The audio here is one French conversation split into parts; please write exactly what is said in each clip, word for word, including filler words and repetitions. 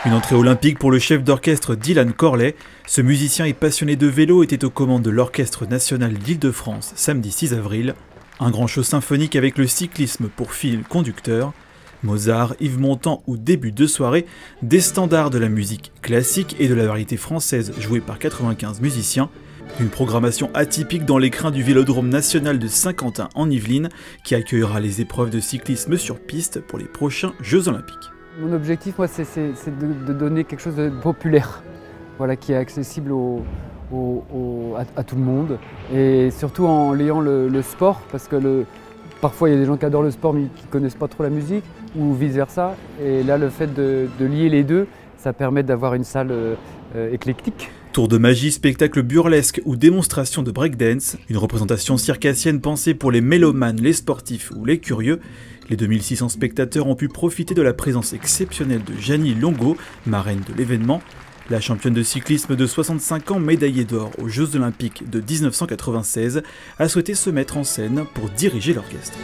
Une entrée olympique pour le chef d'orchestre Dylan Corley. Ce musicien et passionné de vélo était aux commandes de l'Orchestre national d'Île-de-France samedi six avril. Un grand show symphonique avec le cyclisme pour fil conducteur. Mozart, Yves Montand ou début de soirée, des standards de la musique classique et de la variété française jouée par quatre-vingt-quinze musiciens. Une programmation atypique dans l'écrin du Vélodrome national de Saint-Quentin en Yvelines qui accueillera les épreuves de cyclisme sur piste pour les prochains Jeux Olympiques. Mon objectif, moi, c'est de, de donner quelque chose de populaire, voilà, qui est accessible au, au, au, à, à tout le monde, et surtout en liant le, le sport, parce que le, parfois il y a des gens qui adorent le sport mais qui ne connaissent pas trop la musique, ou vice-versa, et là le fait de, de lier les deux, ça permet d'avoir une salle euh, éclectique. Tour de magie, spectacle burlesque ou démonstration de breakdance, une représentation circassienne pensée pour les mélomanes, les sportifs ou les curieux. Les deux mille six cents spectateurs ont pu profiter de la présence exceptionnelle de Jeannie Longo, marraine de l'événement. La championne de cyclisme de soixante-cinq ans, médaillée d'or aux Jeux Olympiques de mille neuf cent quatre-vingt-seize, a souhaité se mettre en scène pour diriger l'orchestre.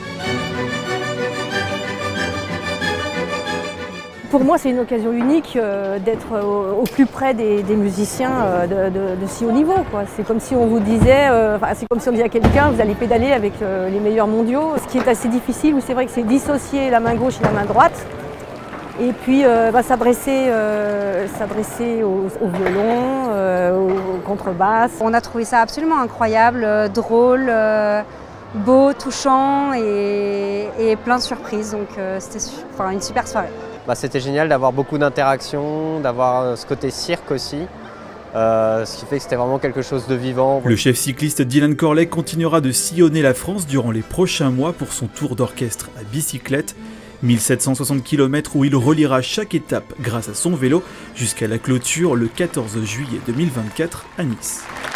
Pour moi, c'est une occasion unique euh, d'être au, au plus près des, des musiciens euh, de, de, de si haut niveau. C'est comme si on vous disait, euh, c'est comme si on disait à quelqu'un, vous allez pédaler avec euh, les meilleurs mondiaux. Ce qui est assez difficile, c'est vrai que c'est dissocier la main gauche et la main droite, et puis euh, bah, s'adresser euh, s'adresser au, au violon, euh, au, au contrebasse. On a trouvé ça absolument incroyable, euh, drôle, euh, beau, touchant et, et plein de surprises. Donc euh, c'était enfin, une super soirée. Bah, c'était génial d'avoir beaucoup d'interactions, d'avoir ce côté cirque aussi, euh, ce qui fait que c'était vraiment quelque chose de vivant. Le chef cycliste Dylan Corley continuera de sillonner la France durant les prochains mois pour son tour d'orchestre à bicyclette. mille sept cent soixante kilomètres où il reliera chaque étape grâce à son vélo jusqu'à la clôture le quatorze juillet deux mille vingt-quatre à Nice.